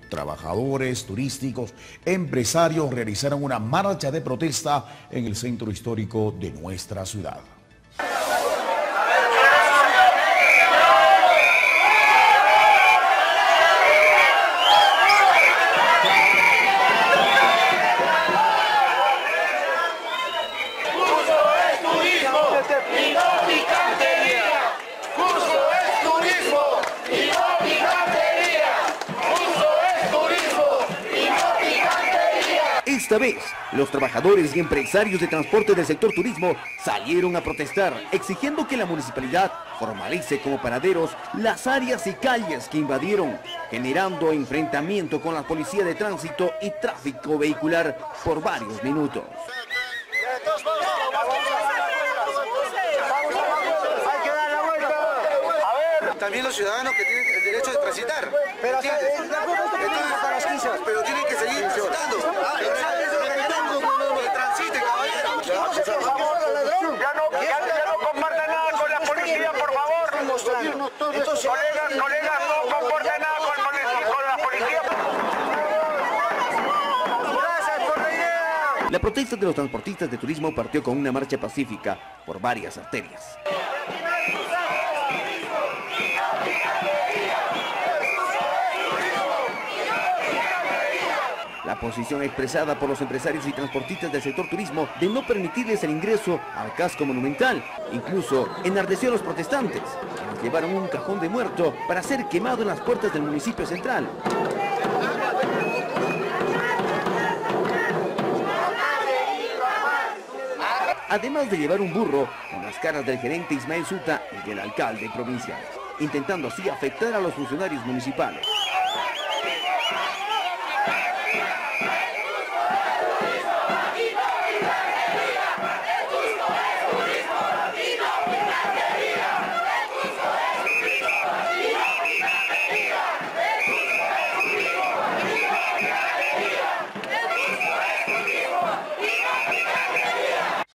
Trabajadores turísticos, empresarios realizaron una marcha de protesta en el centro histórico de nuestra ciudad. Esta vez, los trabajadores y empresarios de transporte del sector turismo salieron a protestar, exigiendo que la municipalidad formalice como paraderos las áreas y calles que invadieron, generando enfrentamiento con la policía de tránsito y tráfico vehicular por varios minutos. También los ciudadanos que tienen el derecho de transitar. Pero tienen que seguir transitando. Que transiten, caballero. Ya no compartan nada con la policía, por favor. Colegas, no compartan nada con la policía. Gracias por la idea. La protesta de los transportistas de turismo partió con una marcha pacífica por varias arterias. La posición expresada por los empresarios y transportistas del sector turismo de no permitirles el ingreso al casco monumental, incluso enardeció a los protestantes, quienes llevaron un cajón de muerto para ser quemado en las puertas del municipio central. Además de llevar un burro con las caras del gerente Ismael Suta y del alcalde provincial, intentando así afectar a los funcionarios municipales.